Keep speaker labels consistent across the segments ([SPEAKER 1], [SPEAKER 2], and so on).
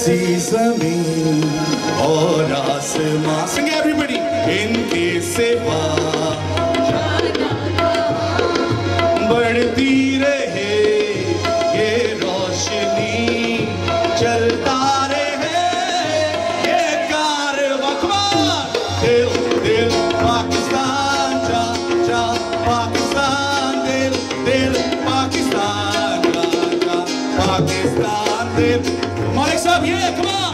[SPEAKER 1] ऐसी ज़मीन और आसमां, sing everybody, इनके सिवा बढ़ती रहे ये रोशनी, चलता रहे ये कारवां। दिल दिल पाकिस्तान, जा जा पाकिस्तान, दिल दिल पाकिस्तान, जा जा पाकिस्तान, दिल। मालिक साहब ये come on।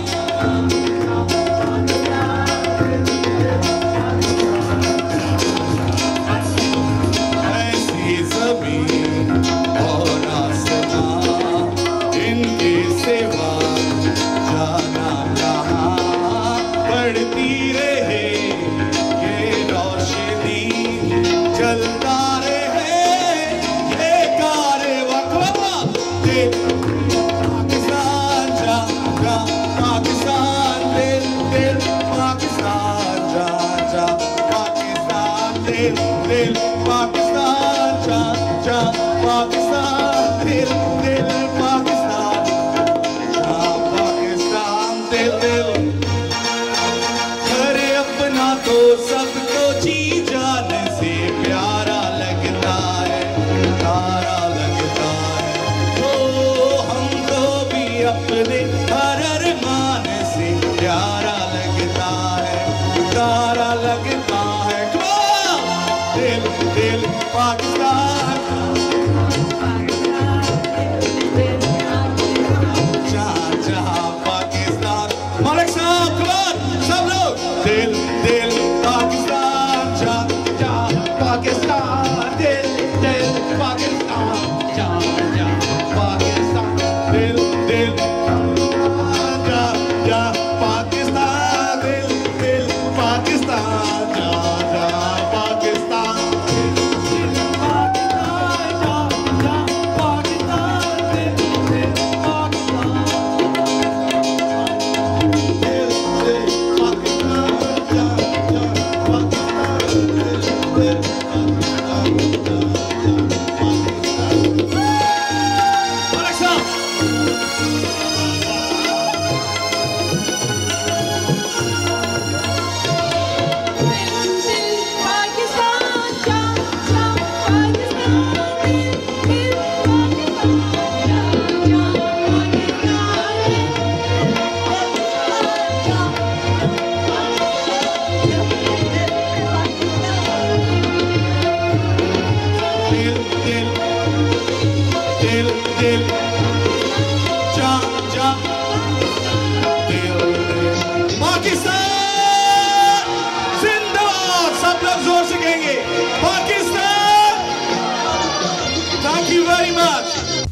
[SPEAKER 1] ऐसी ज़मीन और आसमां, इनके सिवा जाना कहाँ, बढ़ती रहे ये रोशनी, चलता रहे ये कारवां। दिल पाकिस्तान, जा जा पाकिस्तान, दिल दिल पाकिस्तान, जा जा पाकिस्तान, दिल दिल पाकिस्तान, जा जा पाकिस्तान, दिल दिल पाकिस्तान, जा पाकिस्तान, दिल दिल। करे अपना तो सबको जी जान से प्यारा लगता है, प्यारा लगता है। तो हमको भी अपने हर अरमान से प्यारा लगता है, प्यारा लगता है। दिल दिल पाकिस्तान, जहाँ जहाँ पाकिस्तान। मालिक साहब come on, सब लोग। दिल दिल पाकिस्तान, जहाँ जहाँ पाकिस्तान, दिल दिल पाकिस्तान, जहाँ जहाँ पाकिस्तान, दिल दिल जहाँ जहाँ पाकिस्तान, दिल दिल पाकिस्तान, जहाँ जहाँ पाकिस्तान, दिल दिल पाकिस्तान, जहाँ जहाँ पाकिस्तान, दिल दिल पाकिस्तान, दिल दिल पाकिस्तान, जहाँ जहाँ पाकिस्तान, दिल दिल पाकिस्तान, जहाँ जहाँ पाकिस्तान। मालिक साहब दिल दिल दिल दिल, जा जा दिल दिल पाकिस्तान जिंदाबाद। सब लोग जोर से कहेंगे Pakistan. Thank you very much.